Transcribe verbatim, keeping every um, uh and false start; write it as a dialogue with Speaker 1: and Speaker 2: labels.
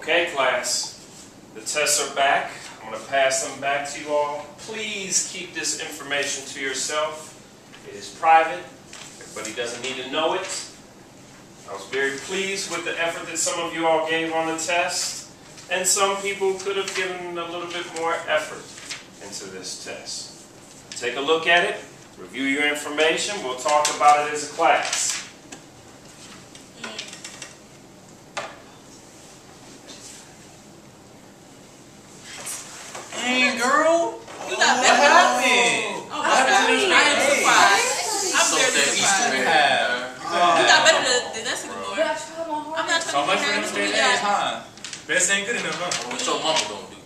Speaker 1: Okay, class, the tests are back. I'm going to pass them back to you all. Please keep this information to yourself. It is private. Everybody doesn't need to know it. I was very pleased with the effort that some of you all gave on the test, and some people could have given a little bit more effort into this test. Take a look at it, review your information. We'll talk about it as a class.
Speaker 2: Hey, girl.
Speaker 3: You got
Speaker 2: what happened?
Speaker 3: Oh, what happened? I am surprised. I'm
Speaker 2: so
Speaker 3: very surprised.
Speaker 2: You
Speaker 3: got better than, than that Singapore. I'm not
Speaker 2: so
Speaker 3: trying
Speaker 2: much
Speaker 3: to
Speaker 2: for
Speaker 3: hear
Speaker 2: them
Speaker 3: this.
Speaker 2: straight A's, huh? Best ain't good enough, huh?
Speaker 4: What your mama gonna do?